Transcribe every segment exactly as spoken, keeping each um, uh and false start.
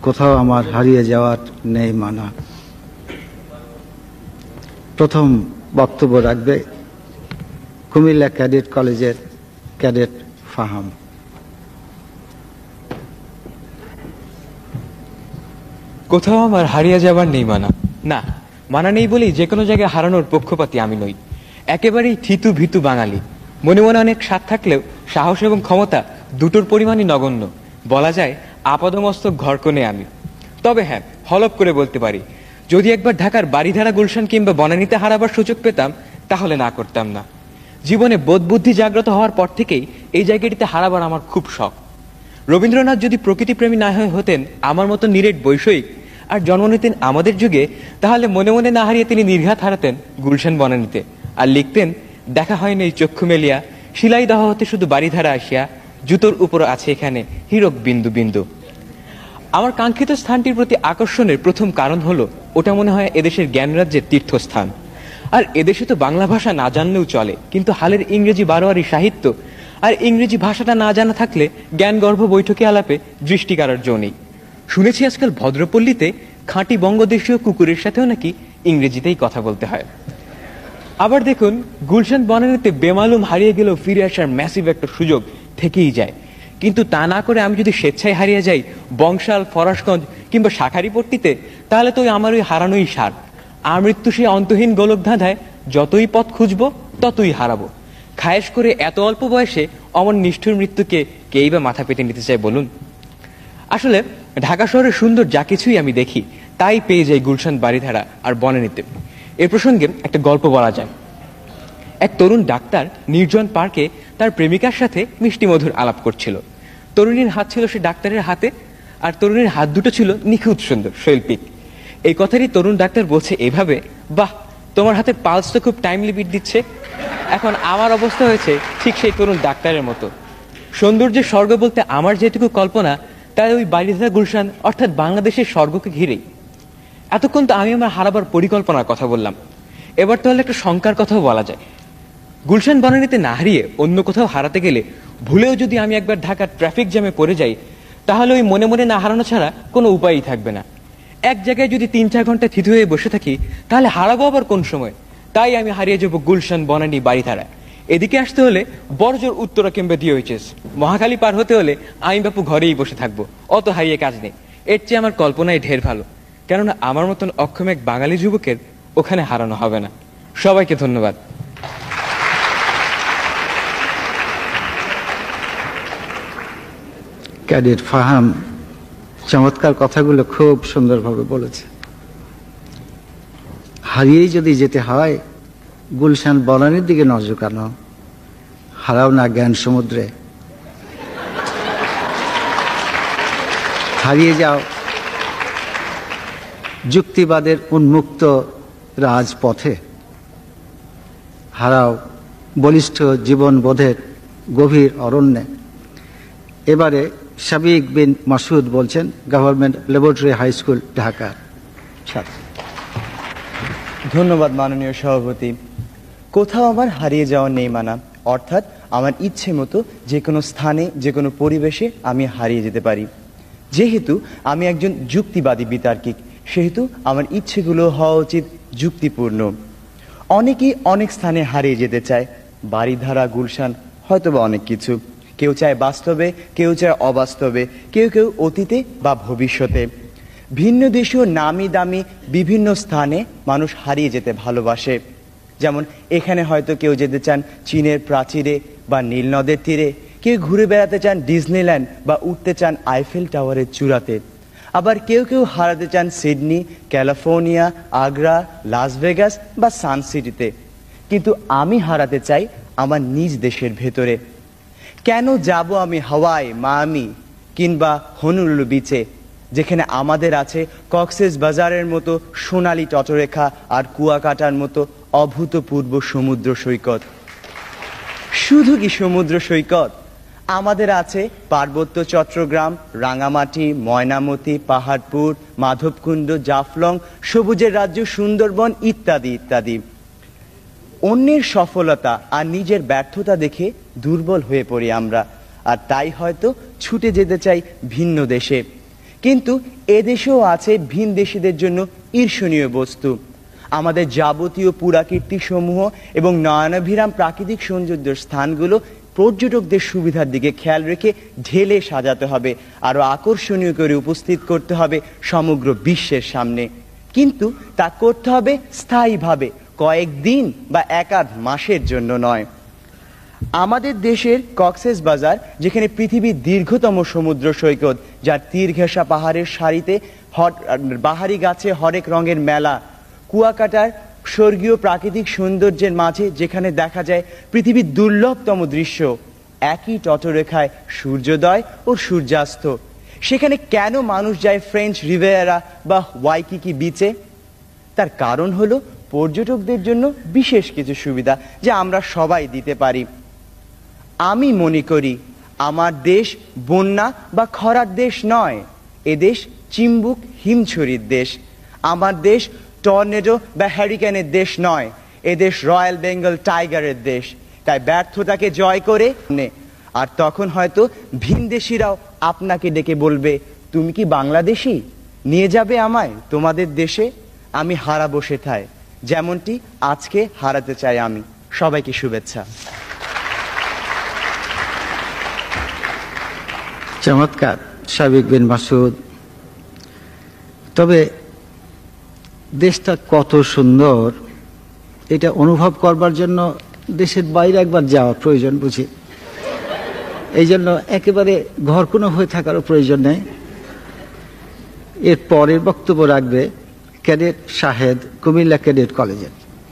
কোথাও আমার হারিয়ে যাওয়ার নেই মানা। প্রথম বক্তব্য রাখবে কুমিল্লা ক্যাডেট কলেজের ক্যাডেট ফাহাম। কোথাও আমার হারিয়ে যাবার নেই মানা। না, মানা নেই বলেই যে কোনো জায়গায় হারানোর পক্ষপাতী আমি নই। একেবারেই থিতু ভীতু বাঙালি। মনে মনে অনেক স্বাদ থাকলেও সাহস এবং ক্ষমতা দুটোর পরিমাণই নগণ্য। বলা যায় আপাদমস্তক ঘরকনে আমি। তবে হ্যাঁ, হলপ করে বলতে পারি, যদি একবার ঢাকার বাড়িধারা গুলশান কিংবা বনানীতে হারাবার সুযোগ পেতাম তাহলে না করতাম না। জীবনে বোধবুদ্ধি জাগ্রত হওয়ার পর থেকেই এই জায়গাটিতে হারাবার আমার খুব শখ। রবীন্দ্রনাথ যদি প্রকৃতিপ্রেমী না হয়ে হতেন আমার মতো নিরেট বৈষয়িক আর জন্ম নিতেন আমাদের যুগে, তাহলে মনে মনে না হারিয়ে তিনি নির্ঘাত হারাতেন গুলশান বনানীতে আর লিখতেন, দেখা হয়নি এই চক্ষু মেলিয়া, শিলাই দাহ হতে শুধু বাড়িধারা আসিয়া, জুতোর উপর আছে এখানে হীরক বিন্দু বিন্দু। আমার কাঙ্ক্ষিত স্থানটির প্রতি আকর্ষণের প্রথম কারণ হলো ওটা মনে হয় এদেশের জ্ঞানরাজ্যের তীর্থস্থান। আর এদেশে তো বাংলা ভাষা না জানলেও চলে, কিন্তু হালের ইংরেজি বারোয়ারি সাহিত্য আর ইংরেজি ভাষাটা না জানা থাকলে জ্ঞানগর্ভ বৈঠকে আলাপে দৃষ্টি কারার জো নেই। শুনেছি আজকাল ভদ্রপল্লীতে খাঁটি বঙ্গদেশীয় কুকুরের সাথেও নাকি ইংরেজিতেই কথা বলতে হয়। আবার দেখুন, গুলশান বনানীতে বেমালুম হারিয়ে গেলেও ফিরে আসার ম্যাসিভ একটা সুযোগ থেকেই যায়। কিন্তু তা না করে আমি যদি স্বেচ্ছায় হারিয়ে যাই বংশাল, ফরাসগঞ্জ কিংবা শাখারিপট্টিতে, তাহলে তো আমার ওই হারানোই সার। আর মৃত্যু সে অন্তহীন গোলক ধাঁধায় যতই পথ খুঁজবো ততই হারাবো। খায়েশ করে এত অল্প বয়সে অমন নিষ্ঠুর মৃত্যুকে কেই বা মাথা পেতে নিতে চায় বলুন? আসলে ঢাকা শহরের সুন্দর যা কিছুই আমি দেখি তাই পেয়ে যাই গুলশান বাড়িধারা আর বনানীতে। এ প্রসঙ্গে একটা গল্প বলা যায়। এক তরুণ ডাক্তার নির্জন পার্কে তার প্রেমিকার সাথে মিষ্টি মধুর আলাপ করছিল। তরুণীর হাত ছিল সে ডাক্তারের হাতে, আর তরুণীর হাত দুটো ছিল নিখুঁত সুন্দর, শৈল্পিক। এই কথারই তরুণ ডাক্তার বলছে এভাবে, বাহ, তোমার হাতের পালস তো খুব টাইমলি বিট দিচ্ছে। এখন আমার অবস্থা হয়েছে ঠিক সেই তরুণ ডাক্তারের মতো। সৌন্দর্যের স্বর্গ বলতে আমার যেটুকু কল্পনা, তাই ওই বাড়িধারা গুলশান অর্থাৎ বাংলাদেশের স্বর্গকে ঘিরেই। এতক্ষণ তো আমি আমার হারাবার পরিকল্পনার কথা বললাম, এবার তাহলে একটা শঙ্কার কথাও বলা যায়। গুলশান বনানীতে না হারিয়ে অন্য কোথাও হারাতে গেলে ভুলেও যদি আমি একবার ঢাকার ট্রাফিক জ্যামে পড়ে যাই, তাহলে ওই মনে মনে না হারানো ছাড়া কোনো উপায়ই থাকবে না। এক জায়গায় যদি তিন চার ঘন্টা থিতু হয়ে বসে থাকি, তাহলে হারাবো আবার কোন সময়? তাই আমি হারিয়ে যাবো গুলশান বনানী বাড়িধারা। এদিকে আসতে হলে বড়জোর উত্তরা কিংবা ডিওএইচএস, মহাখালী পার হতে হলে আমি বাপু ঘরেই বসে থাকবো, অত হারিয়ে কাজ নেই। এর চেয়ে আমার কল্পনাই ঢের ভালো, কেননা আমার মতন অক্ষম এক বাঙালি যুবকের ওখানে হারানো হবে না। সবাইকে ধন্যবাদ। ক্যাডেট ফাহাম চমৎকার কথাগুলো খুব সুন্দরভাবে বলেছে। হারিয়েই যদি যেতে হয়, গুলশান বনানীর দিকে নজর কেন? হারাও না জ্ঞান সমুদ্রে, হারিয়ে যাও যুক্তিবাদের উন্মুক্ত রাজপথে, হারাও বলিষ্ঠ জীবনবোধের গভীর অরণ্যে। এবারে সাবিক বিন মাসুদ বলছেন, government laboratory high school, Dhaka. ধন্যবাদ মাননীয় সভাপতি। কোথাও আমার হারিয়ে যাওয়া নেই মানা, অর্থাৎ আমার ইচ্ছে মতো যে কোনো স্থানে যে কোনো পরিবেশে আমি হারিয়ে যেতে পারি। যেহেতু আমি একজন যুক্তিবাদী বিতার্কিক, সেহেতু আমার ইচ্ছেগুলো হওয়া উচিত যুক্তিপূর্ণ। অনেকেই অনেক স্থানে হারিয়ে যেতে চায়, বাড়িধারা, গুলশান, হয়তোবা অনেক কিছু। কেউ চায় বাস্তবে, কেউ চায় অবাস্তবে, কেউ কেউ অতীতে বা ভবিষ্যতে। ভিন্ন দেশীয় নামি দামি বিভিন্ন স্থানে মানুষ হারিয়ে যেতে ভালোবাসে। যেমন এখানে হয়তো কেউ যেতে চান চীনের প্রাচীরে বা নীল নদের তীরে, কেউ ঘুরে বেড়াতে চান ডিজনিল্যান্ড বা উঠতে চান আইফেল টাওয়ারের চূড়াতে। আবার কেউ কেউ হারাতে চান Sydney, California, Agra, Las Vegas বা সান সিটিতে। কিন্তু আমি হারাতে চাই আমার নিজ দেশের ভেতরে। কেন যাব আমি হাওয়াই, মায়ামি কিংবা হনুলুলু বিচে, যেখানে আমাদের আছে কক্সেস বাজারের মতো সোনালি তটরেখা আর কুয়াকাটার মতো অভূতপূর্ব সমুদ্র সৈকত। শুধু কি সমুদ্র সৈকত, আমাদের আছে পার্বত্য চট্টগ্রাম, রাঙামাটি, ময়নামতি, পাহাড়পুর, মাধবকুণ্ড, জাফলং, সবুজের রাজ্য সুন্দরবন ইত্যাদি ইত্যাদি। অন্যের সফলতা আর নিজের ব্যর্থতা দেখে দুর্বল হয়ে পড়ি আমরা, আর তাই হয়তো ছুটে যেতে চাই ভিন্ন দেশে। কিন্তু এদেশেও আছে ভিনদেশীদের জন্য ঈর্ষণীয় বস্তু। আমাদের যাবতীয় পুরাকীর্তি সমূহ এবং নয়নাভিরাম প্রাকৃতিক সৌন্দর্যের স্থানগুলো পর্যটকদের সুবিধার দিকে খেয়াল রেখে ঢেলে সাজাতে হবে, আরো আকর্ষণীয় করে উপস্থিত করতে হবে সমগ্র বিশ্বের সামনে। কিন্তু তা করতে হবে স্থায়ীভাবে, কয়েকদিন বা একাধ মাসের জন্য নয়। আমাদের দেশের কক্সেস বাজার, যেখানে পৃথিবীর দীর্ঘতম সমুদ্র সৈকত, যার তীর ঘেঁষা পাহাড়ের সারিতে বাহারি গাছে হরেক রঙের মেলা, কুয়াকাটার স্বর্গীয় প্রাকৃতিক সৌন্দর্যের মাঝে যেখানে দেখা যায় পৃথিবীর দুর্লভতম দৃশ্য, একই তটরেখায় সূর্যোদয় ও সূর্যাস্ত, সেখানে কেন মানুষ যায় ফ্রেঞ্চ রিভিয়েরা বা ওয়াইকিকি বিচে? তার কারণ হলো পর্যটকদের জন্য বিশেষ কিছু সুবিধা যা আমরা সবাই দিতে পারি। আমি মনে করি আমার দেশ বন্যা বা খরার দেশ নয়, এদেশ চিম্বুক হিমছড়ির দেশ। আমার দেশ টর্নেডো বা হ্যারিকেনের দেশ নয়, এদেশ রয়্যাল বেঙ্গল টাইগারের দেশ। তাই ব্যর্থতাকে জয় করে, আর তখন হয়তো ভিনদেশীরাও আপনাকে ডেকে বলবে, তুমি কি বাংলাদেশি, নিয়ে যাবে আমায় তোমাদের দেশে? আমি হারাবো সেথায়, যেমনটি আজকে হারাতে চাই আমি। সবাইকে শুভেচ্ছা। চমৎকার সাবিক বিন মাসুদ। তবে দেশটা কত সুন্দর এটা অনুভব করবার জন্য দেশের বাইরে একবার যাওয়ার প্রয়োজন বুঝি। এই জন্য একেবারে ঘরকুনো হয়ে থাকারও প্রয়োজন নেই। এর পরের বক্তব্য রাখবে ক্যাডেট শাহেদ, কুমিল্লা ক্যাডেট কলেজের।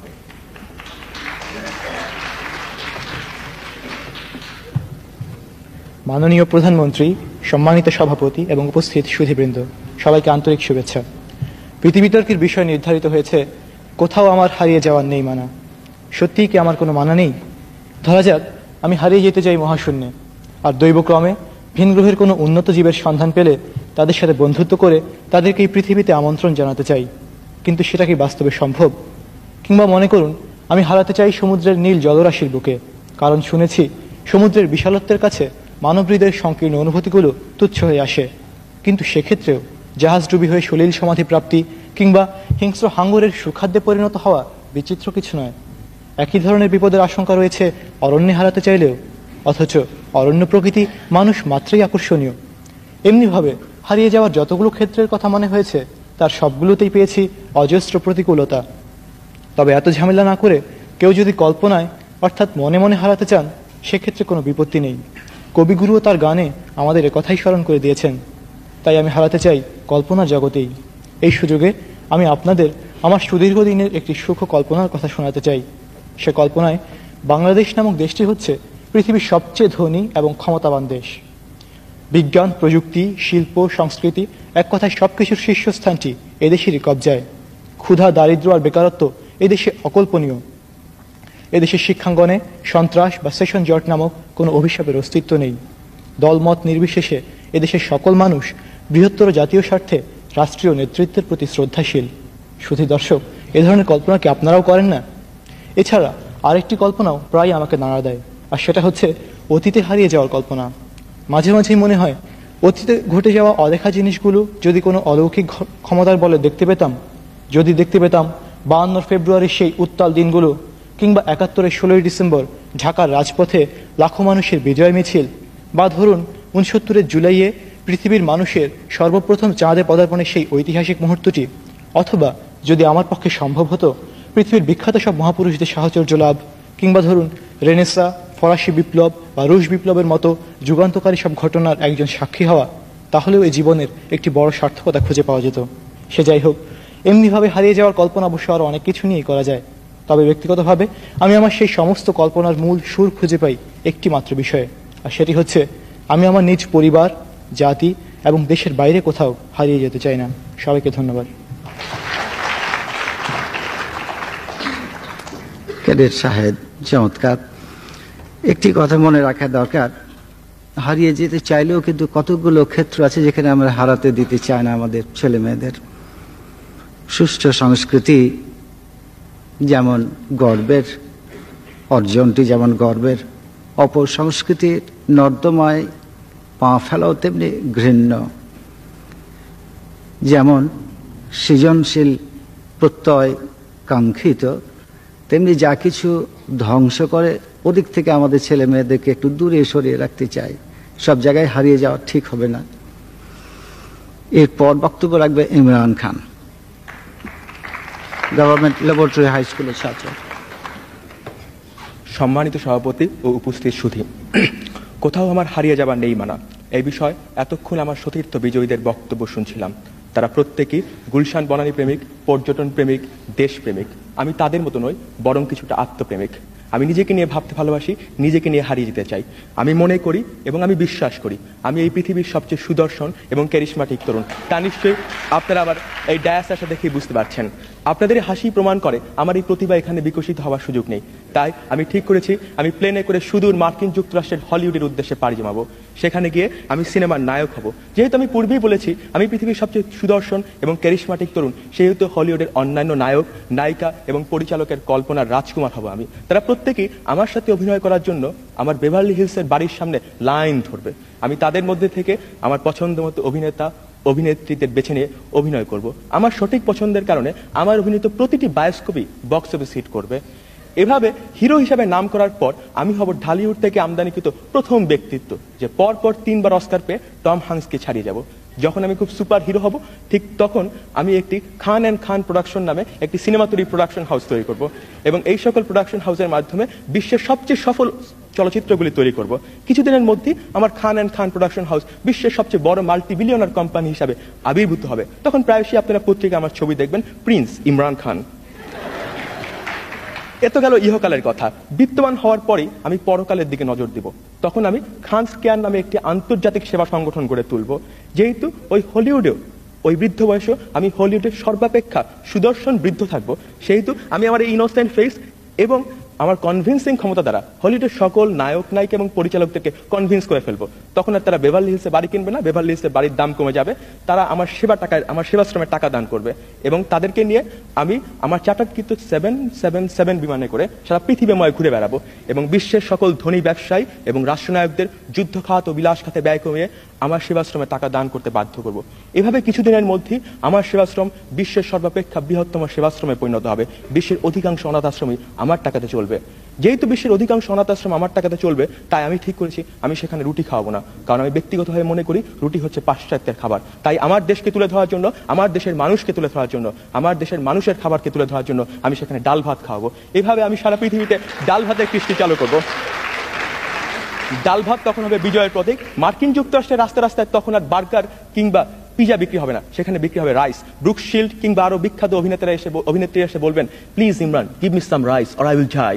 মাননীয় প্রধানমন্ত্রী, সম্মানিত সভাপতি এবং উপস্থিত সুধীবৃন্দ, সবাইকে আন্তরিক শুভেচ্ছা। পৃথিবীতর্কের বিষয় নির্ধারিত হয়েছে, কোথাও আমার হারিয়ে যাওয়ার নেই মানা। সত্যিই কি আমার কোনো মানা নেই? ধরা যাক আমি হারিয়ে যেতে চাই মহাশূন্যে, আর দৈবক্রমে ভিন গ্রহের কোনো উন্নত জীবের সন্ধান পেলে তাদের সাথে বন্ধুত্ব করে তাদেরকে এই পৃথিবীতে আমন্ত্রণ জানাতে চাই। কিন্তু সেটা কি বাস্তবে সম্ভব? কিংবা মনে করুন আমি হারাতে চাই সমুদ্রের নীল জলরাশির বুকে, কারণ শুনেছি সমুদ্রের বিশালত্বের কাছে মানব হৃদয়ের সংকীর্ণ অনুভূতিগুলো তুচ্ছ হয়ে আসে। কিন্তু সেক্ষেত্রেও জাহাজডুবি হয়ে সলিল সমাধি প্রাপ্তি কিংবা হিংস্র হাঙ্গরের সুখাদ্যে পরিণত হওয়া বিচিত্র কিছু নয়। একই ধরনের বিপদের আশঙ্কা রয়েছে অরণ্যে হারাতে চাইলেও, অথচ অরণ্য প্রকৃতি মানুষ মাত্রই আকর্ষণীয়। এমনিভাবে হারিয়ে যাওয়ার যতগুলো ক্ষেত্রের কথা মনে হয়েছে তার সবগুলোতেই পেয়েছি অজস্র প্রতিকূলতা। তবে এত ঝামেলা না করে কেউ যদি কল্পনায় অর্থাৎ মনে মনে হারাতে চান, সেক্ষেত্রে কোনো বিপত্তি নেই। কবিগুরুও তার গানে আমাদের একথাই স্মরণ করে দিয়েছেন। তাই আমি হারাতে চাই কল্পনার জগতেই। এই সুযোগে আমি আপনাদের আমার সুদীর্ঘ দিনের একটি সুখ কল্পনার কথা শোনাতে চাই। সে কল্পনায় বাংলাদেশ নামক দেশটি হচ্ছে পৃথিবীর সবচেয়ে ধনী এবং ক্ষমতাবান দেশ। বিজ্ঞান, প্রযুক্তি, শিল্প, সংস্কৃতি, এক কথায় সবকিছুর শীর্ষস্থানটি এদেশেরই কবজায়। ক্ষুধা, দারিদ্র আর বেকারত্ব এদেশে অকল্পনীয়। এদেশের শিক্ষাঙ্গনে সন্ত্রাস বা সেশন জট নামক কোনো অভিশাপের অস্তিত্ব নেই। দলমত নির্বিশেষে এদেশের সকল মানুষ বৃহত্তর জাতীয় স্বার্থে রাষ্ট্রীয় নেতৃত্বের প্রতি শ্রদ্ধাশীল। শুধু দর্শক, এ ধরনের কল্পনা কি আপনারাও করেন না? এছাড়া আরেকটি কল্পনাও প্রায় আমাকে নাড়া দেয়, আর সেটা হচ্ছে অতীতে হারিয়ে যাওয়ার কল্পনা। মাঝে মাঝেই মনে হয় অতীতে ঘটে যাওয়া অদেখা জিনিসগুলো যদি কোনো অলৌকিক ক্ষমতার বলে দেখতে পেতাম, যদি দেখতে পেতাম বায়ান্নর ফেব্রুয়ারির সেই উত্তাল দিনগুলো, কিংবা একাত্তরের ষোলোই ডিসেম্বর ঢাকার রাজপথে লাখো মানুষের বিজয় মিছিল, বা ধরুন উনসত্তরের জুলাইয়ে পৃথিবীর মানুষের সর্বপ্রথম চাঁদে পদার্পণের সেই ঐতিহাসিক মুহূর্তটি, অথবা যদি আমার পক্ষে সম্ভব হতো পৃথিবীর বিখ্যাত সব মহাপুরুষদের সাহচর্য লাভ, কিংবা ধরুন রেনেসা, ফরাসি বিপ্লব বা রুশ বিপ্লবের মতো যুগান্তকারী সব ঘটনার একজন সাক্ষী হওয়া, তাহলেও এই জীবনের একটি বড় সার্থকতা খুঁজে পাওয়া যেত। সে যাই হোক, এমনিভাবে হারিয়ে যাওয়ার কল্পনা অবশ্য আরও অনেক কিছু নিয়েই করা যায়। তবে ব্যক্তিগতভাবে আমি আমার সেই সমস্ত কল্পনার মূল সুর খুঁজে পাই একটি মাত্র বিষয়ে, আর সেটি হচ্ছে আমি আমার নিজ পরিবার, জাতি এবং দেশের বাইরে কোথাও হারিয়ে যেতে চাই না। সবাইকে ধন্যবাদ। ক্যাডেট শাহেদ, চমৎকার। একটি কথা মনে রাখা দরকার, হারিয়ে যেতে চাইলেও কিন্তু কতগুলো ক্ষেত্র আছে যেখানে আমরা হারাতে দিতে চাই না আমাদের ছেলে মেয়েদের। সুষ্ঠু সংস্কৃতি যেমন গর্বের, অর্জনটি যেমন গর্বের, অপর সংস্কৃতির নর্দমায় পা ফেলাও তেমনি ঘৃণ্য। যেমন সৃজনশীল প্রত্যয় কাঙ্ক্ষিত, তেমনি যা কিছু ধ্বংস করে ওদিক থেকে আমাদের ছেলে মেয়েদেরকে একটু দূরে সরিয়ে রাখতে চাই। সব জায়গায় হারিয়ে যাওয়া ঠিক হবে না। এরপর বক্তব্য রাখবে Imran Khan, government laboratory high স্কুলের ছাত্র। সম্মানিত সভাপতি ও উপস্থিত সুধী, কোথাও আমার হারিয়ে যাবার নেই মানা এই বিষয় এতক্ষণ আমার সতীর্থ বিজয়ীদের বক্তব্য শুনছিলাম। তারা প্রত্যেকেই গুলশান বনানী প্রেমিক, পর্যটন প্রেমিক, দেশপ্রেমিক। আমি তাদের মতো নই, বরং কিছুটা আত্মপ্রেমিক। আমি নিজেকে নিয়ে ভাবতে ভালোবাসি, নিজেকে নিয়ে হারিয়ে যেতে চাই। আমি মনে করি এবং আমি বিশ্বাস করি আমি এই পৃথিবীর সবচেয়ে সুদর্শন এবং ক্যারিশমাটিক তরুণ। তা নিশ্চয়ই আপনারা আবার এই ডায়াস আসা দেখেই বুঝতে পারছেন। আপনাদের হাসি প্রমাণ করে আমার এই প্রতিভা এখানে বিকশিত হওয়ার সুযোগ নেই। তাই আমি ঠিক করেছি আমি প্লেনে করে সুদূর মার্কিন যুক্তরাষ্ট্রের হলিউডের উদ্দেশ্যে পাড়ি জমাবো। সেখানে গিয়ে আমি সিনেমার নায়ক হব। যেহেতু আমি পূর্বেই বলেছি আমি পৃথিবীর সবচেয়ে সুদর্শন এবং ক্যারিশমাটিক তরুণ, সেহেতু হলিউডের অন্যান্য নায়ক, নায়িকা এবং পরিচালকের কল্পনার রাজকুমার হব আমি। তারা প্রত্যেকেই আমার সাথে অভিনয় করার জন্য আমার বেভারলি হিলসের বাড়ির সামনে লাইন ধরবে। আমি তাদের মধ্যে থেকে আমার পছন্দ মতো অভিনেতা অভিনেত্রীদের বেছে নিয়ে অভিনয় করব। আমার সঠিক পছন্দের কারণে আমার অভিনীত প্রতিটি বায়োস্কোপই বক্স অফিস হিট করবে। এভাবে হিরো হিসাবে নাম করার পর আমি হব ঢালিউড থেকে আমদানিকৃত প্রথম ব্যক্তিত্ব যে পর পর তিনবার অস্কার পেয়ে টম হ্যাঙ্কসকে ছাড়িয়ে যাব। যখন আমি খুব সুপার হিরো হব ঠিক তখন আমি একটি খান অ্যান্ড খান প্রোডাকশন নামে একটি সিনেমা তৈরি প্রোডাকশন হাউস তৈরি করব এবং এই সকল প্রোডাকশন হাউসের মাধ্যমে বিশ্বের সবচেয়ে সফল চলচ্চিত্রগুলি তৈরি করব। কিছুদিনের মধ্যে আমার Khan and Khan production house বিশ্বের সবচেয়ে বড় মাল্টি বিলিয়নার কোম্পানি হিসাবে আবির্ভূত হবে। তখন প্রায়শই আপনারা পত্রিকা আমার ছবি দেখবেন, প্রিন্স ইমরান খান। এত গেল ইহকালের কথা। বিত্তবান হওয়ার পরেই আমি পরকালের দিকে নজর দিব। তখন আমি খানস কেয়ার নামে একটি আন্তর্জাতিক সেবা সংগঠন গড়ে তুলব। যেহেতু ওই হলিউডেও ওই বৃদ্ধ বয়সেও আমি হলিউডের সর্বাপেক্ষা সুদর্শন বৃদ্ধ থাকবো, সেহেতু আমি আমার এই ইনোসেন্ট ফেস এবং আমার কনভিন্সিং ক্ষমতা দ্বারা হলিউডের সকল নায়ক নায়িকা এবং পরিচালকদেরকে কনভিন্স করে ফেলবো। তখন আর তারা বেভারলি হিলসে বাড়ি কিনবে না, বেভারলি হিলসে বাড়ির দাম কমে যাবে। তারা আমার সেবা টাকায় আমার সেবাশ্রমের টাকা দান করবে এবং তাদেরকে নিয়ে আমি আমার চার্টার্ডকৃত সেভেন সেভেন সেভেন বিমানে করে সারা পৃথিবীময় ঘুরে বেড়াবো এবং বিশ্বের সকল ধনী ব্যবসায়ী এবং রাষ্ট্রনায়কদের যুদ্ধ খাত ও বিলাস খাতে ব্যয় কমিয়ে আমার সেবাশ্রমে টাকা দান করতে বাধ্য করব। এভাবে কিছুদিনের মধ্যেই আমার সেবাশ্রম বিশ্বের সর্বাপেক্ষা বৃহত্তম সেবাশ্রমে পরিণত হবে। বিশ্বের অধিকাংশ অনাথ আশ্রমই আমার টাকাতে চলবে। যেহেতু বিশ্বের অধিকাংশ অনাথ আশ্রম আমার টাকাতে চলবে, তাই আমি ঠিক করেছি আমি সেখানে রুটি খাওয়াবো না, কারণ আমি ব্যক্তিগতভাবে মনে করি রুটি হচ্ছে পাশ্চাত্যের খাবার। তাই আমার দেশকে তুলে ধরার জন্য, আমার দেশের মানুষকে তুলে ধরার জন্য, আমার দেশের মানুষের খাবারকে তুলে ধরার জন্য আমি সেখানে ডাল ভাত খাওয়াবো। এভাবে আমি সারা পৃথিবীতে ডাল ভাতের কৃষ্টি চালু করবো। ডাল ভাত তখন হবে বিজয়ের প্রতীক। মার্কিন যুক্তরাষ্ট্রের রাস্তা রাস্তায় তখন আর বার্গার কিংবা পিজা বিক্রি হবে না, সেখানে বিক্রি হবে রাইস। ব্রুক শিল্ড কিংবা আরো বিখ্যাত অভিনেতারা এসে অভিনেত্রী এসে বলবেন, please Imran give me some rice or I will die.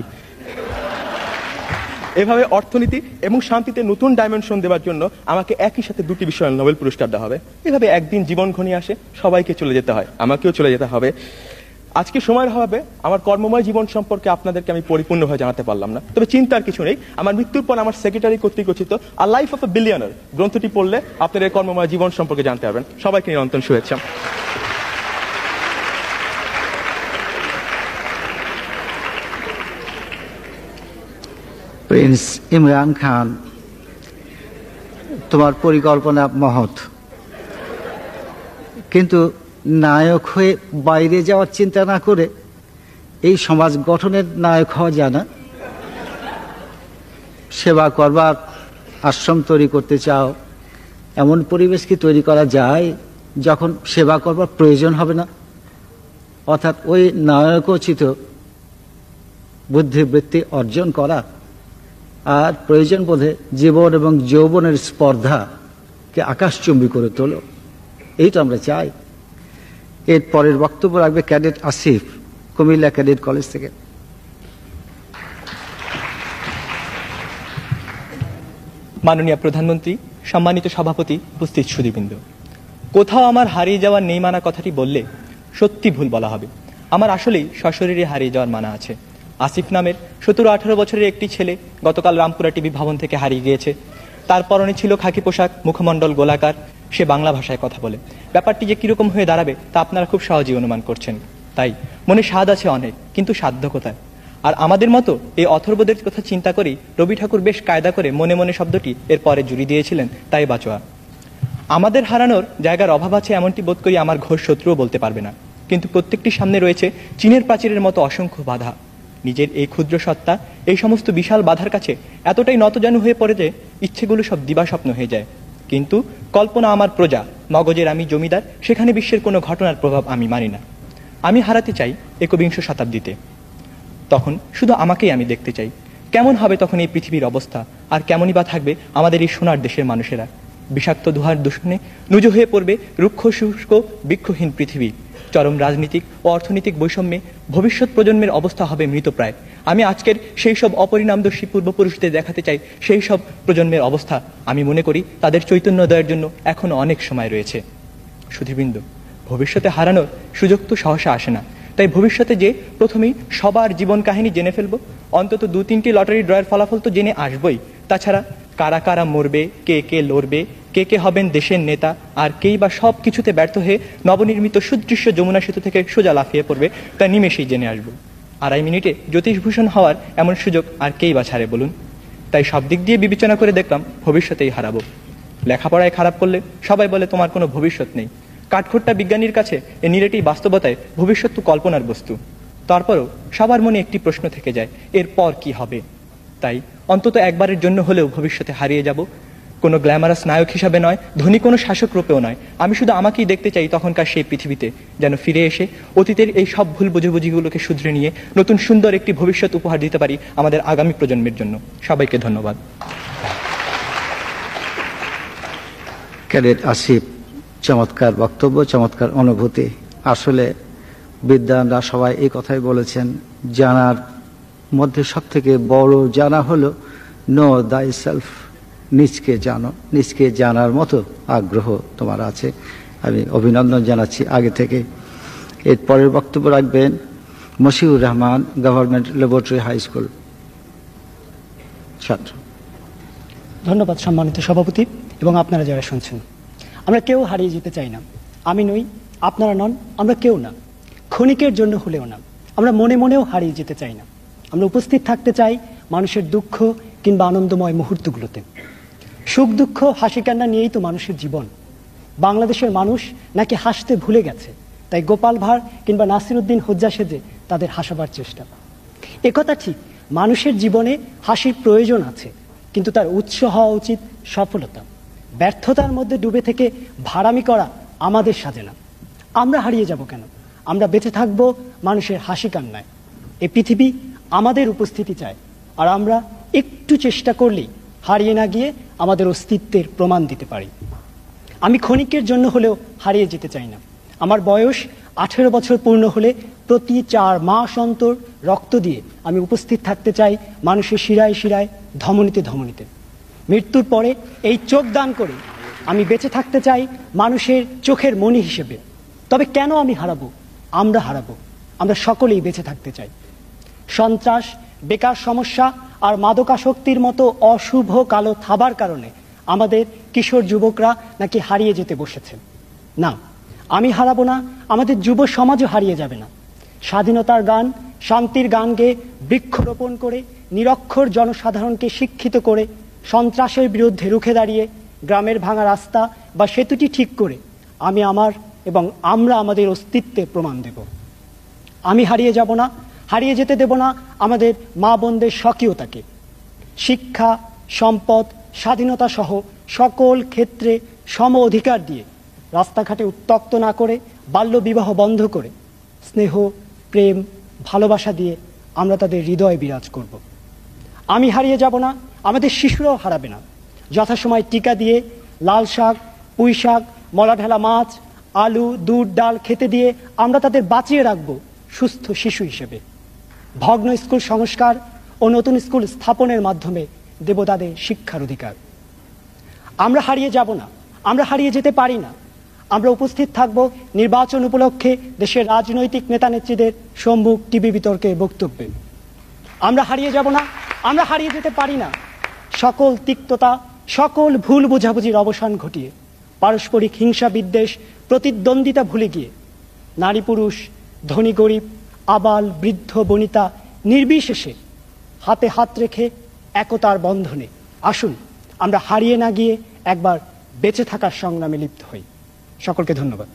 এভাবে অর্থনীতি এবং শান্তিতে নতুন ডাইমেনশন দেওয়ার জন্য আমাকে একই সাথে দুটি বিষয়ে নোবেল পুরস্কার দেওয়া হবে। এভাবে একদিন জীবন ঘনিয়ে আসে, সবাইকে চলে যেতে হয়, আমাকেও চলে যেতে হবে। আজকে সময়ের অভাবে আমার কর্মময় জীবন সম্পর্কে আপনাদেরকে আমি পরিপূর্ণভাবে জানাতে পারলাম না, তবে চিন্তার কিছু নেই। আমার মৃত্যুর পর আমার সেক্রেটারি কর্তৃক রচিত a life of a billionaire গ্রন্থটি পড়লে আপনাদের কর্মময় জীবন সম্পর্কে জানতে পারবেন। সবাইকে নিরন্তর শুভেচ্ছা। প্রিন্স ইমরান খান, তোমার পরিকল্পনা মহৎ, কিন্তু নায়ক হয়ে বাইরে যাওয়ার চিন্তা না করে এই সমাজ গঠনের নায়ক হওয়া যায় না। সেবা করবার আশ্রম তৈরি করতে চাও, এমন পরিবেশ কি তৈরি করা যায় যখন সেবা করবার প্রয়োজন হবে না? অর্থাৎ ওই নায়কোচিত বুদ্ধিবৃত্তি অর্জন করা আর প্রয়োজন বোধে জীবন এবং যৌবনের স্পর্ধাকে আকাশচুম্বী করে তোলো, এইটা আমরা চাই। এর পরের বক্তব্য রাখবে cadet Asif, Comilla cadet college থেকে। মাননীয় প্রধানমন্ত্রী, সম্মানিত সভাপতি, উপস্থিত সুধীবৃন্দ, কোথাও আমার হারিয়ে যাওয়ার নেই মানা কথাটি বললে সত্যি ভুল বলা হবে। আমার আসলেই সশরীরে হারিয়ে যাওয়ার মানা আছে। আসিফ নামের সতেরো আঠারো বছরের একটি ছেলে গতকাল রামপুরা টিভি ভবন থেকে হারিয়ে গিয়েছে। তার পরনে ছিল খাকি পোশাক, মুখমণ্ডল গোলাকার, সে বাংলা ভাষায় কথা বলে। ব্যাপারটি যে কিরকম হয়ে দাঁড়াবে তা আপনারা খুব সহজেই অনুমান করছেন। তাই মনে স্বাদ আছে অনেক, কিন্তু সাধ্য কোথায়? আর আমাদের মতো এই অথর্বদের কথা চিন্তা করেই রবি ঠাকুর বেশ কায়দা করে মনে মনে শব্দটি এর পরে জুড়ি দিয়েছিলেন, তাই বাঁচোয়া। আমাদের হারানোর জায়গার অভাব আছে এমনটি বোধ করি আমার ঘোর শত্রুও বলতে পারবে না, কিন্তু প্রত্যেকটির সামনে রয়েছে চীনের প্রাচীরের মতো অসংখ্য বাধা। নিজের এই ক্ষুদ্র সত্তা এই সমস্ত বিশাল বাধার কাছে এতটাই নতজানু হয়ে পড়ে যে ইচ্ছেগুলো সব দিবাস্বপ্ন হয়ে যায়। কিন্তু কল্পনা আমার প্রজা, মগজের আমি জমিদার, সেখানে বিশ্বের কোনো ঘটনার প্রভাব আমি মানি না। আমি হারাতে চাই একবিংশ শতাব্দীতে, তখন শুধু আমাকেই আমি দেখতে চাই। কেমন হবে তখন এই পৃথিবীর অবস্থা, আর কেমনই বা থাকবে আমাদের এই সোনার দেশের মানুষেরা। বিষাক্ত ধোঁয়ার দূষণে নুজো হয়ে পড়বে রুক্ষ শুষ্ক বৃক্ষহীন পৃথিবী। চরম রাজনীতিক ও অর্থনৈতিক বৈষম্যে ভবিষ্যৎ প্রজন্মের অবস্থা হবে মৃতপ্রায়। আমি আজকের সেই সব অপরিণামদর্শী পূর্বপুরুষদের দেখাতে চাই সেই সব প্রজন্মের অবস্থা। আমি মনে করি তাদের চৈতন্যোদয়ের জন্য এখনো অনেক সময় রয়েছে। সুধীবৃন্দ, ভবিষ্যতে হারানোর সুযোগ তো সহসা আসে না, তাই ভবিষ্যতে যে প্রথমেই সবার জীবন কাহিনী জেনে ফেলবো, অন্তত দু তিনটি লটারি ড্রয়ের ফলাফল তো জেনে আসবই। তাছাড়া কারা কারা মরবে, কে কে লড়বে, কে কে হবেন দেশের নেতা, আর কেই বা সব কিছুতে ব্যর্থ হয়ে নবনির্মিত সুদৃশ্য যমুনা সেতু থেকে সোজা লাফিয়ে পড়বে, তা নিমেষেই জেনে আসবো। আড়াই মিনিটে জ্যোতিষভূষণ হওয়ার এমন সুযোগ আর কেই বা ছাড়ে বলুন? তাই সব দিক দিয়ে বিবেচনা করে দেখলাম ভবিষ্যতেই হারাবো। লেখাপড়ায় খারাপ করলে সবাই বলে তোমার কোনো ভবিষ্যৎ নেই। কাঠখোট্টা বিজ্ঞানীর কাছে এ নিরেটি বাস্তবতায় ভবিষ্যৎ তো কল্পনার বস্তু। তারপরও সবার মনে একটি প্রশ্ন থেকে যায়, এরপর কি হবে? তাই অন্তত একবারের জন্য হলেও ভবিষ্যতে হারিয়ে যাব। কোনো গ্ল্যামারাস নায়ক হিসাবে নয়, ধনী কোনো শাসক রূপেও নয়। আমি শুধু আমাকেই দেখতে চাই তখনকার সেই পৃথিবীতে, যেন ফিরে এসে অতীতের এই সব ভুল বুঝাবুঝিগুলোকে শুধরে নিয়ে নতুন সুন্দর একটি ভবিষ্যৎ উপহার দিতে পারি আমাদের আগামী প্রজন্মের জন্য। সবাইকে ধন্যবাদ। ক্যাডেট আসিফ, চমৎকার বক্তব্য, চমৎকার অনুভূতি। আসলে বিদ্বানরা সবাই এই কথাই বলেছেন, জানার মধ্যে সব থেকে বড় জানা হলো নো দাই সেলফ, নিজকে জানো। নিজকে জানার মতো আগ্রহ তোমার আছে, আমি অভিনন্দন জানাচ্ছি আগে থেকে। এর পরের বক্তব্য রাখবেন Mashiur Rahman, government laboratory high school ছাত্র। ধন্যবাদ সম্মানিত সভাপতি এবং আপনারা যারা শুনছেন। আমরা কেউ হারিয়ে যেতে চাই না। আমি নই, আপনারা নন, আমরা কেউ না, ক্ষণিকের জন্য হলেও না। আমরা মনে মনেও হারিয়ে যেতে চাই না। আমরা উপস্থিত থাকতে চাই মানুষের দুঃখ কিংবা আনন্দময় মুহূর্তগুলোতে। সুখ দুঃখ হাসি কান্না নিয়েই তো মানুষের জীবন। বাংলাদেশের মানুষ নাকি হাসতে ভুলে গেছে, তাই গোপাল ভাঁড় কিংবা নাসিরুদ্দিন হোজ্জা সেজে তাদের হাসাবার চেষ্টা। একথা ঠিক, মানুষের জীবনে হাসির প্রয়োজন আছে, কিন্তু তার উৎস হওয়া উচিত সফলতা। ব্যর্থতার মধ্যে ডুবে থেকে ভাড়ামি করা আমাদের সাজে না। আমরা হারিয়ে যাব কেন? আমরা বেঁচে থাকবো মানুষের হাসি কান্নায়। এই পৃথিবী আমাদের উপস্থিতি চায়, আর আমরা একটু চেষ্টা করলেই হারিয়ে না গিয়ে আমাদের অস্তিত্বের প্রমাণ দিতে পারি। আমি ক্ষণিকের জন্য হলেও হারিয়ে যেতে চাই না। আমার বয়স আঠেরো বছর পূর্ণ হলে প্রতি চার মাস অন্তর রক্ত দিয়ে আমি উপস্থিত থাকতে চাই মানুষের শিরায় শিরায়, ধমনীতে ধমনীতে। মৃত্যুর পরে এই চোখ দান করে আমি বেঁচে থাকতে চাই মানুষের চোখের মণি হিসেবে। তবে কেন আমি হারাবো? আমরা হারাবো। আমরা সকলেই বেঁচে থাকতে চাই। সন্ত্রাস, বেকার সমস্যা আর মাদকাসক্তির মতো অশুভ কালো থাবার কারণে আমাদের কিশোর যুবকরা নাকি হারিয়ে যেতে বসেছে। না, আমি হারাবো না, আমাদের যুব সমাজও হারিয়ে যাবে না। স্বাধীনতার গান, শান্তির গান গেয়ে, বৃক্ষরোপণ করে, নিরক্ষর জনসাধারণকে শিক্ষিত করে, সন্ত্রাসের বিরুদ্ধে রুখে দাঁড়িয়ে, গ্রামের ভাঙা রাস্তা বা সেতুটি ঠিক করে আমি আমার এবং আমরা আমাদের অস্তিত্বের প্রমাণ দেব। আমি হারিয়ে যাব না, হারিয়ে যেতে দেব না আমাদের মা বোনদের স্বকীয়তাকে। শিক্ষা, সম্পদ, স্বাধীনতা সহ সকল ক্ষেত্রে সম অধিকার দিয়ে, রাস্তাঘাটে উত্তক্ত না করে, বাল্যবিবাহ বন্ধ করে, স্নেহ, প্রেম, ভালোবাসা দিয়ে আমরা তাদের হৃদয়ে বিরাজ করব। আমি হারিয়ে যাব না, আমাদের শিশুরাও হারাবে না। যথাসময় টিকা দিয়ে, লাল শাক, পুঁই শাক, মলা ঢালা মাছ, আলু, দুধ, ডাল খেতে দিয়ে আমরা তাদের বাঁচিয়ে রাখবো সুস্থ শিশু হিসেবে। ভগ্ন স্কুল সংস্কার ও নতুন স্কুল স্থাপনের মাধ্যমে দেব তাদের শিক্ষার অধিকার। আমরা হারিয়ে যাব না, আমরা হারিয়ে যেতে পারি না। আমরা উপস্থিত থাকব নির্বাচন উপলক্ষে দেশের রাজনৈতিক নেতা নেত্রীদের সম্মুখ টিভি বিতর্কে বক্তব্যে। আমরা হারিয়ে যাব না, আমরা হারিয়ে যেতে পারি না। সকল তিক্ততা, সকল ভুল বোঝাবুঝির অবসান ঘটিয়ে, পারস্পরিক হিংসা বিদ্বেষ, প্রতিদ্বন্দ্বিতা ভুলে গিয়ে, নারী পুরুষ, ধনী গরিব, আবাল বৃদ্ধ বনিতা নির্বিশেষে হাতে হাত রেখে একতার বন্ধনে আসুন আমরা হারিয়ে না গিয়ে একবার বেঁচে থাকার সংগ্রামে লিপ্ত হই। সকলকে ধন্যবাদ।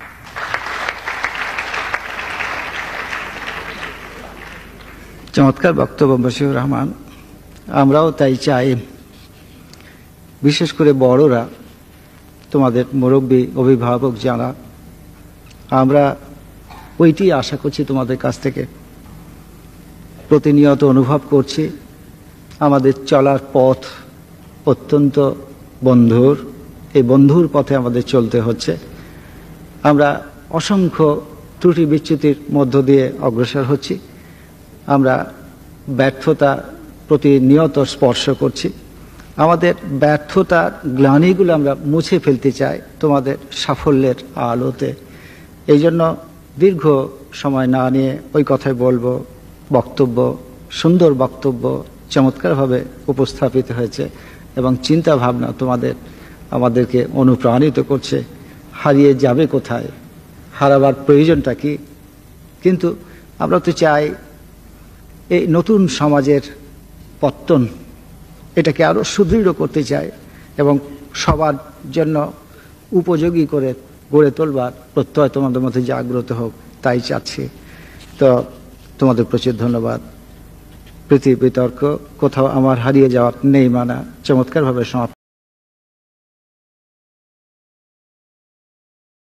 চমৎকার বক্তব্য বশিউর রহমান। আমরাও তাই চাই, বিশেষ করে বড়রা, তোমাদের মুরব্বী অভিভাবক যারা, আমরা ওইটি আশা করছি তোমাদের কাছ থেকে। প্রতিনিয়ত অনুভব করছি আমাদের চলার পথ অত্যন্ত বন্ধুর, এই বন্ধুর পথে আমাদের চলতে হচ্ছে। আমরা অসংখ্য ত্রুটি বিচ্যুতির মধ্য দিয়ে অগ্রসর হচ্ছি। আমরা ব্যর্থতা প্রতিনিয়ত স্পর্শ করছি। আমাদের ব্যর্থতার গ্লানিগুলো আমরা মুছে ফেলতে চাই তোমাদের সাফল্যের আলোতে। এই জন্য দীর্ঘ সময় না নিয়ে ওই কথাই বলবো। বক্তব্য, সুন্দর বক্তব্য চমৎকারভাবে উপস্থাপিত হয়েছে এবং চিন্তা ভাবনা তোমাদের আমাদেরকে অনুপ্রাণিত করছে। হারিয়ে যাবে কোথায়, হারাবার প্রয়োজনটা কি? কিন্তু আমরা তো চাই এই নতুন সমাজের পত্তন, এটাকে আরো সুদৃঢ় করতে চাই এবং সবার জন্য উপযোগী করে গড়ে তোলবার প্রত্যয় তোমাদের মধ্যে জাগ্রত হোক, তাই চাচ্ছি। তো তোমাদের প্রচুর ধন্যবাদ। পৃথিবী বিতর্ক কোথাও আমার হারিয়ে যাওয়ার নেই মানা চমৎকারভাবে সমাপ্ত।